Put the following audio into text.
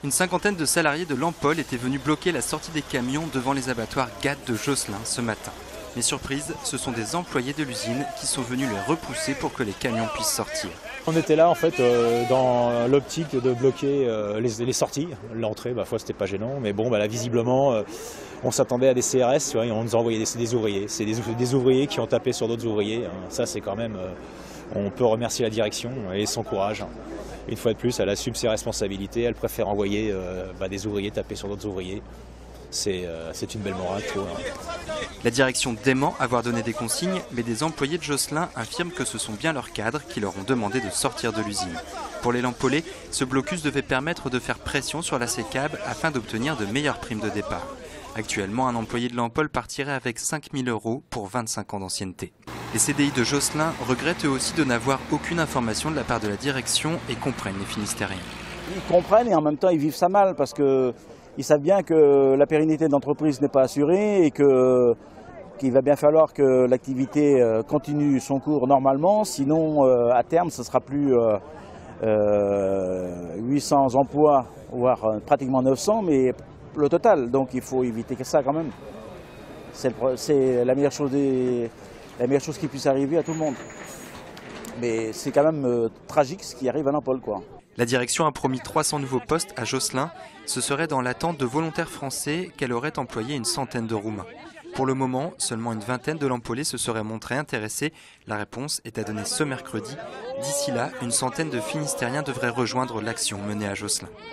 Une cinquantaine de salariés de Lampol étaient venus bloquer la sortie des camions devant les abattoirs GAD de Josselin ce matin. Mais surprise, ce sont des employés de l'usine qui sont venus les repousser pour que les camions puissent sortir. On était là en fait dans l'optique de bloquer les sorties. L'entrée, foi, c'était pas gênant, mais bon, là visiblement, on s'attendait à des CRS, tu vois, et on nous a envoyé des ouvriers. C'est des ouvriers qui ont tapé sur d'autres ouvriers. Ça, c'est quand même, on peut remercier la direction et son courage. Une fois de plus, elle assume ses responsabilités. Elle préfère envoyer des ouvriers taper sur d'autres ouvriers. C'est une belle morale, je trouve. La direction dément avoir donné des consignes, mais des employés de Josselin affirment que ce sont bien leurs cadres qui leur ont demandé de sortir de l'usine. Pour les Lampolais, ce blocus devait permettre de faire pression sur la SECAB afin d'obtenir de meilleures primes de départ. Actuellement, un employé de Lampol partirait avec 5 000 € pour 25 ans d'ancienneté. Les CDI de Josselin regrettent eux aussi de n'avoir aucune information de la part de la direction et comprennent les Finistériens. Ils comprennent et en même temps ils vivent ça mal parce qu'ils savent bien que la pérennité de l'entreprise n'est pas assurée et qu'il va bien falloir que l'activité continue son cours normalement. Sinon, à terme, ce ne sera plus 800 emplois, voire pratiquement 900, mais le total. Donc il faut éviter que ça quand même. C'est la meilleure chose qui puisse arriver à tout le monde. Mais c'est quand même tragique ce qui arrive à Lampol, quoi. La direction a promis 300 nouveaux postes à Josselin. Ce serait dans l'attente de volontaires français qu'elle aurait employé une centaine de Roumains. Pour le moment, seulement une vingtaine de Lampolais se seraient montrés intéressés. La réponse est à donner ce mercredi. D'ici là, une centaine de Finistériens devraient rejoindre l'action menée à Josselin.